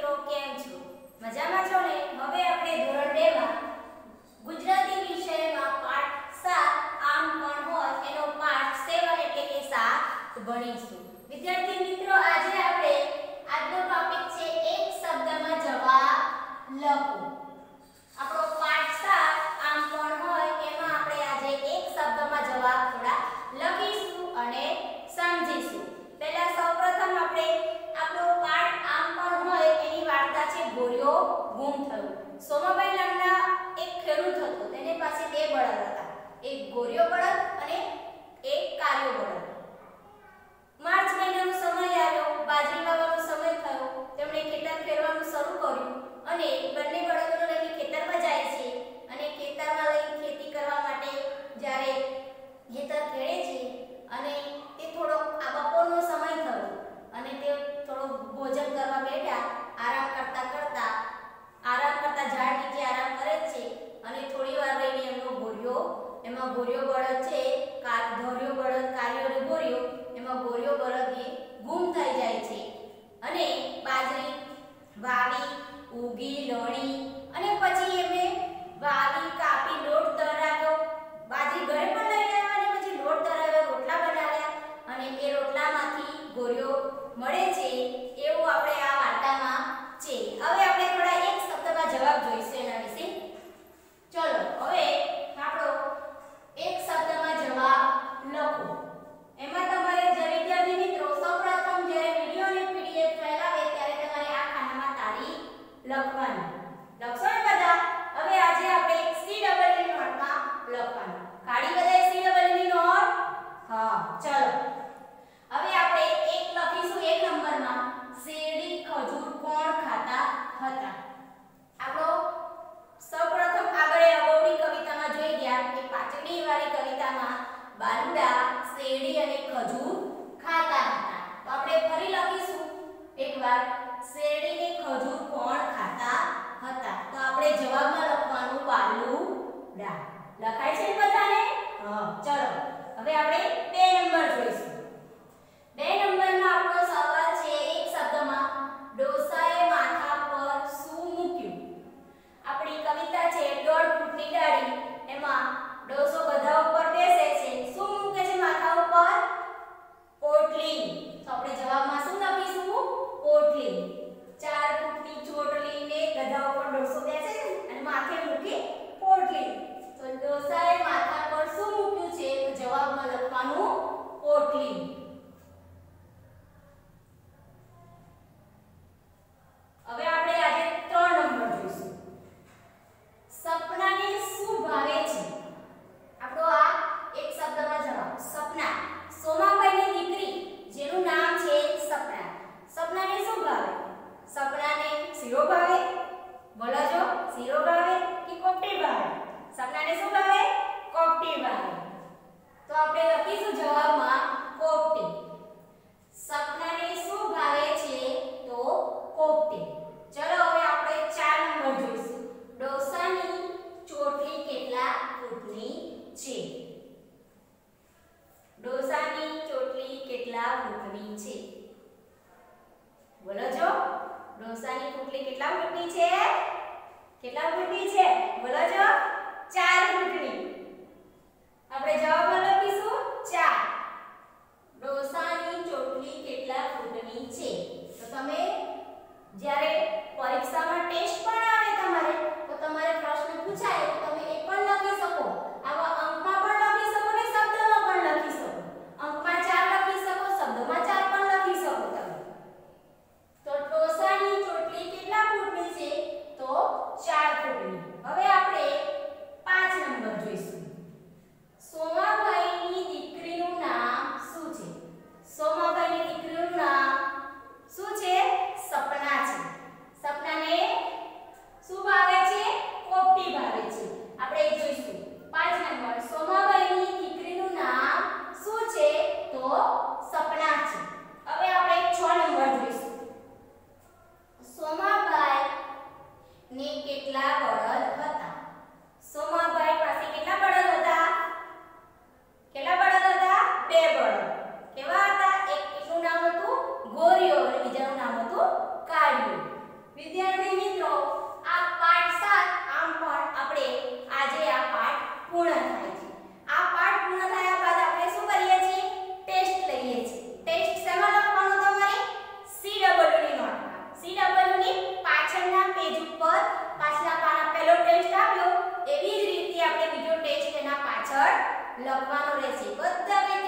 મિત્રો કેમ છો? મજામાં છો ને? હવે આપણે ધોરણ 2 માં ગુજરાતી વિષયમાં પાઠ 7 આમ પણ હોય એનો પાઠ 7 એટલે કે 7 ભણીશું. વિદ્યાર્થી મિત્રો આજે આપણે આજનો ટોપિક છે એક શબ્દમાં જવાબ લખો. આપણો પાઠ 7 આમ પણ હોય એમાં આપણે આજે એક શબ્દમાં જવાબ થોડા લખીશું અને સમજીશું. પહેલા સૌપ્રથમ આપણે આપણો પાઠ આમ પણ હોય એની વાર્તા છે ગોરિયો ગુમ થયો. સોમાબાઈ નામના એક ખેડૂત હતો. તેની પાસે બે બળદ હતા, એક ગોરિયો બળદ અને એક કાળિયો બળદ. માર્ચ મહિનાનો સમય આવ્યો, બાજરી વાવવાનો સમય થયો. તેમણે ખેતર ખેડવાનું શરૂ કર્યું અને બંને બળદોને લઈને ખેતરમાં જાય છે અને ખેતરમાં લઈને ખેતી કરવા માટે જ્યારે ખેતર ખેડે છે અને તે થોડો આ બપોરનો સમય થયો અને તે થોડો ભોજન કરવા બેઠા. આરામ કરતા ઝાડ નીચે આરામ કરે છે અને થોડી વાર રહીને એમાં ગોરિયો બળદ છે, ધોરિયો બળદ, કાળિયો અને ગોરિયો, એમાં ગોરિયો બળદ એ ગુમ થઈ જાય છે અને બાજરી વાવી, ઉગી, લણી અને પછી એમને વાવી, કાપી, લોટ તરાવ્યો. બાજરી ઘરે પણ લઈ આવ્યા અને પછી લોટ તરાવ્યો, રોટલા બનાવ્યા અને એ રોટલામાંથી ગોરિયો મળે છે. એવું આપણે આ વાર્તામાં છે. હવે આપણે થોડા એક શબ્દમાં જવાબ જોઈશું એના વિશે. ચલો હવે આપણો એક શબ્દમાં જવાબ લખો. એમાં તમારે વિદ્યાર્થી મિત્રો સૌપ્રથમ જ્યારે વિડિયોની પીડીએફ ફાઇલ આવે ત્યારે તમારે આ ખાનામાં તારીખ લખવાની. લખશો ને બધા? હવે આજે આપણે એક CWE નોટમાં લખવાનું. કાઢી બધાય CWE ની નોટ? હા, ચલો. હવે આપણે એક લખીશું એક નંબરમાં શેરડી ખજૂર કોણ ખાતા હતા. આપણો સૌપ્રથમ આગળ અગોવડી કવિતામાં જોઈ ગયા કે પાછળની વાળી કવિતામાં બાલુડા શેરડી અને ખજૂર ખાતા હતા. તો આપણે ફરી લખીશું એકવાર શેરડી ને ખજૂર કોણ ખાતા હતા. તો આપણે જવાબમાં લખવાનું બાલુડા. લખાય છે બધાને? હા, ચલો. હવે આપણે 2 નંબર જોઈશું. 2 નંબરનો આપણો સવાલ છે એક શબ્દમાં ડોસાએ માથા પર શું મૂક્યું. આપણી કવિતા છે 1.5 ફૂટની ડાળી. એમાં ડોસો ગધા ઉપર બેસે છે. શું મૂકે છે માથા ઉપર? પોટલી. તો આપણે જવાબમાં શું લખીશું? પોટલી. 4 ફૂટની ચોટલીને ગધા ઉપર ડોસો બેસે છે અને માથે મૂકી પોટલી. તો ડોસાએ માથા પર શું મૂક્યું છે? તો જવાબમાં લખવાનું પોટલી. હવે આપણે આજે 3 નંબર જોઈશું. સપનાને શું ભાવે છે? આપણો આ એક શબ્દમાં જવાબ સપના. સોમાબાઈની દીકરી જેનું નામ છે સપના. સપનાને શું ભાવે? સપનાને શીરો ભાવે? બોલો જો, શીરો ભાવે કે કોપટી ભાવે? સપનાને શું ભાવે? કોપટી ભાવે. તો આપણે લખીશું જવાબમાં કોપટી. સપનાને શું ભાવે છે? તો કોપટી. ચલો હવે આપણે 4 નંબર જોઈશું. ડોસાની ચોટલી કેટલા ફૂટની છે? ડોસાની ચોટલી કેટલા ફૂટની છે? બોલો જો, ડોસાની ચોટલી કેટલા ફૂટની છે? કેટલા ફૂટની છે? બોલો જો, 4 ફૂટની. આપણે જવાબમાં લખીશું 4. ડોસાની ચોટલી કેટલા ફૂટની છે? તો તમે જ્યારે પરીક્ષામાં ટેસ્ટ પણ આવે તો તમારે પ્રશ્ન પૂછાય તો તમે એ પણ લખી શકો. આવા અંકમાં પણ લખી શકો ને શબ્દમાં પણ લખી શકો. અંકમાં 4 લખી શકો, શબ્દમાં 4 પણ લખી શકો તમે. તો ડોસાની ચોટલી કેટલા ફૂટની છે? તો 4 ફૂટની. હવે આપણે 5 નંબર જોઈશું. સોમાભાઈની પાછળ લખવાનું રહેશે. બધા